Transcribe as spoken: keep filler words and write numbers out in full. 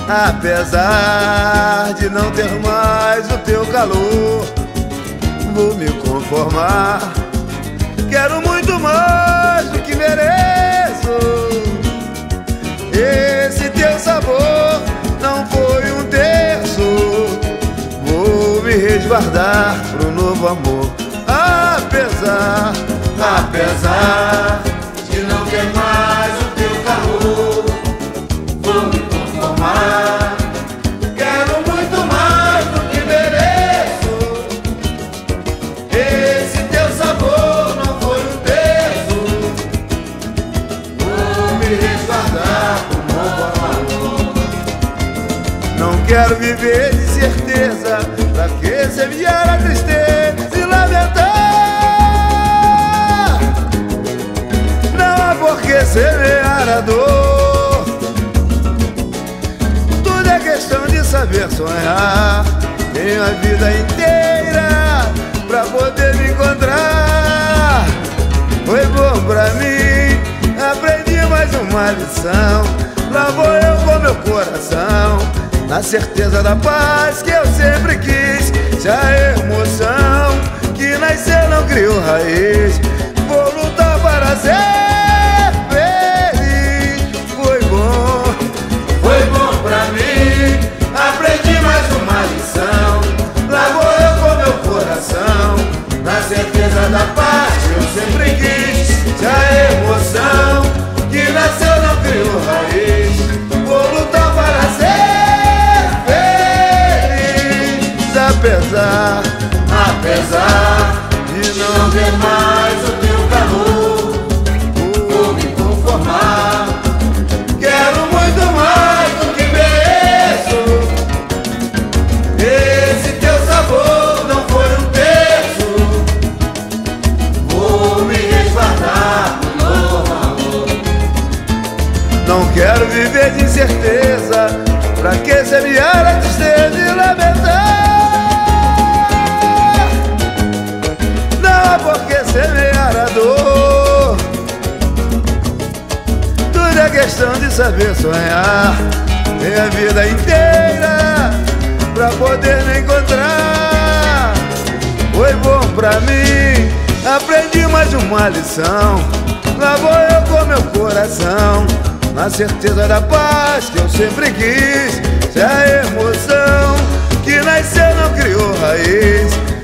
Apesar de não ter mais o teu calor, vou me conformar. Quero muito mais do que mereço. Esse teu sabor não foi um terço. Vou me resguardar pro novo amor. Apesar, apesar de não ter mais o teu calor, vou me conformar. Quero muito mais do que mereço. Esse teu sabor não foi um terço. Vou me resguardar com novo amor. Não quero viver de certeza, pra que semear a tristeza e lamentar? Não há por que semear a dor. Tudo é questão de saber sonhar. Tenho a vida inteira pra poder me encontrar. Foi bom pra mim, aprendi mais uma lição. Lá vou eu com meu coração, na certeza da paz que eu sempre quis. Se a emoção que nasceu não criou raiz, vou lutar para ser feliz. Foi bom, foi bom pra mim, aprendi mais uma lição. Lá vou eu com meu coração, na certeza da paz que eu sempre quis. Se a emoção que nasceu não criou raiz, vou lutar para ser feliz. Apesar, apesar de não ter mais o teu calor, vou me conformar. Quero muito mais do que mereço. Esse teu sabor não foi um terço. Vou me resguardar com novo amor. não quero viver de incerteza, pra que semear a tristeza e lamentar? Não há por que semear a dor. Tudo é questão de saber sonhar. Tenho a vida inteira pra poder me encontrar. Foi bom pra mim, aprendi mais uma lição. Lá vou eu com meu coração, na certeza da paz que eu sempre quis. Se a emoção que nasceu não criou raiz,